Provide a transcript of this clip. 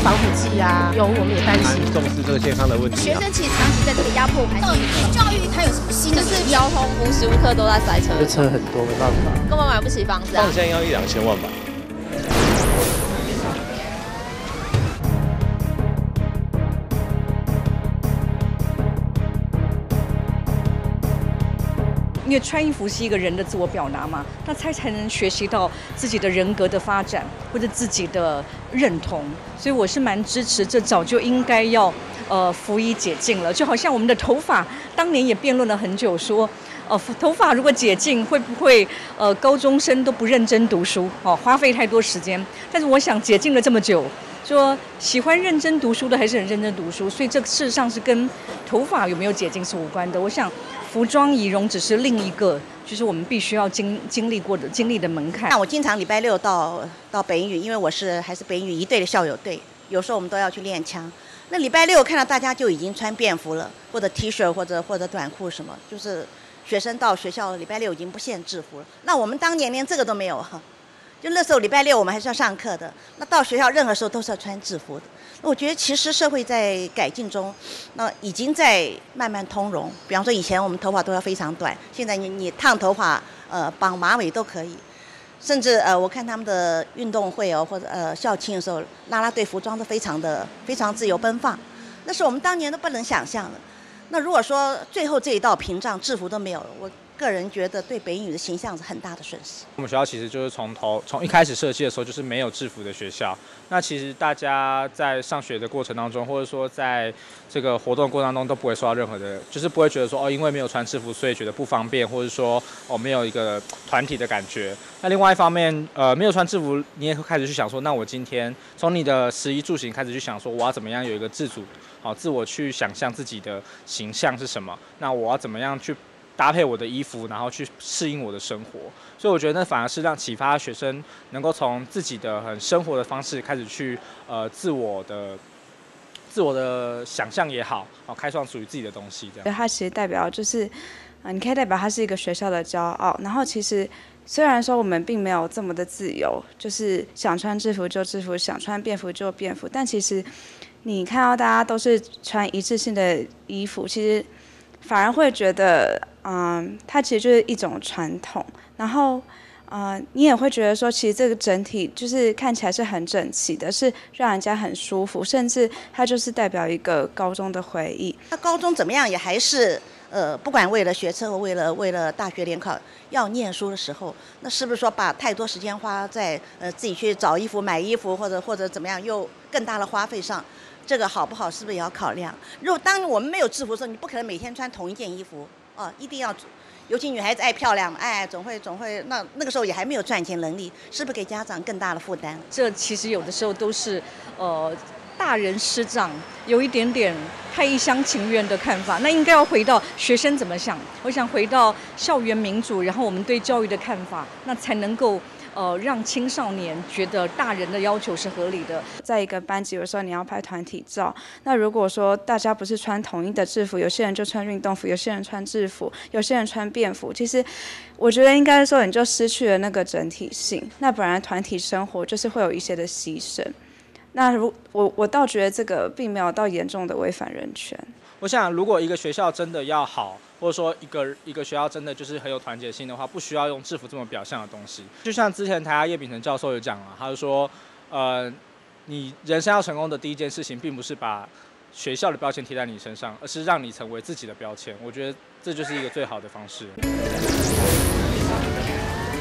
防腐剂啊，有我们也担心。 重视这个健康的问题。 学生其实长期在这个压迫环境里，教育它有什么新的？ 就是交通无时无刻都在塞车， 这车很多，没办法， 根本买不起房子啊。 现在要1、2千万吧。 因为穿衣服是一个人的自我表达嘛，那才能学习到自己的人格的发展或者自己的认同，所以我是蛮支持，这早就应该要服役解禁了。就好像我们的头发，当年也辩论了很久，说头发如果解禁，会不会高中生都不认真读书花费太多时间？但是我想解禁了这么久。说喜欢认真读书的还是很认真读书，所以这事实上是跟头发有没有解禁是无关的。我想服装仪容只是另一个，就是我们必须要经历的门槛。 那我经常礼拜六到北一女，因为我还是北一女一队的校友队，有时候我们都要去练枪。那礼拜六看到大家就已经穿便服了，或者 T 恤或者短裤什么，就是学生到学校礼拜六已经不限制服了。那我们当年连这个都没有哈。就那时候礼拜六我们还是要上课的，那到学校任何时候都是要穿制服的。那我觉得其实社会在改进中，那已经在慢慢通融。比方说以前我们头发都要非常短，现在你烫头发，绑马尾都可以。甚至我看他们的运动会或者校庆的时候，啦啦队服装都非常自由奔放，那是我们当年都不能想象的。那如果说最后这一道屏障制服都没有了，我个人觉得对北一女的形象是很大的损失。 我们学校其实就是从一开始设计的时候就是没有制服的学校。那其实大家在上学的过程当中，或者说在这个活动过程当中，都不会受到任何的，就是不会觉得说因为没有穿制服，所以觉得不方便，或者说没有一个团体的感觉。那另外一方面，没有穿制服，你也会开始去想说，那我今天从你的食衣住行开始去想说，我要怎么样有一个自主，自我去想象自己的形象是什么？那我要怎么样去搭配我的衣服，然后去适应我的生活，所以我觉得那反而是让启发学生能够从自己的很生活的方式开始去自我的想象也好，开创属于自己的东西。这样， 它其实代表就是你可以代表它是一个学校的骄傲。然后其实虽然说我们并没有这么的自由，就是想穿制服就制服，想穿便服就便服，但其实你看到大家都是穿一致性的衣服，其实反而会觉得它其实就是一种传统，然后你也会觉得说，其实这个整体就是看起来是很整齐的，是让人家很舒服，甚至它就是代表一个高中的回忆。 那高中怎么样也还是不管为了学车或为了大学联考要念书的时候，那是不是说把太多时间花在自己去找衣服、买衣服或者怎么样，又更大的花费上？这个好不好是不是也要考量？如果当我们没有制服的时候，你不可能每天穿同一件衣服一定要，尤其女孩子爱漂亮，总会那个时候也还没有赚钱能力，是不是给家长更大的负担？ 这其实有的时候都是大人师长有一点点太一厢情愿的看法，那应该要回到学生怎么想。我想回到校园民主，然后我们对教育的看法，那才能够让青少年觉得大人的要求是合理的。 在一个班级，有时候你要拍团体照，那如果说大家不是穿统一的制服，有些人就穿运动服，有些人穿制服，有些人穿便服，其实我觉得应该说你就失去了那个整体性。那本来团体生活就是会有一些的牺牲。那我倒觉得这个并没有到严重的违反人权。 我想，如果一个学校真的要好，或者说一个学校真的就是很有团结性的话，不需要用制服这么表象的东西。就像之前台大叶秉成教授有讲了，他就说，你人生要成功的第一件事情，并不是把学校的标签贴在你身上，而是让你成为自己的标签。我觉得这就是一个最好的方式。